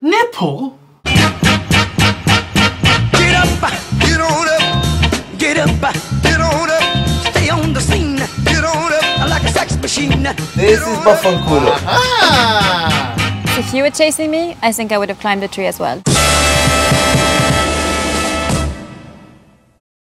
Nipple? Get up, get on up, get up, get on up, stay on the scene, get on up like a sex machine. This is bara fan kulo. If you were chasing me, I think I would have climbed the tree as well.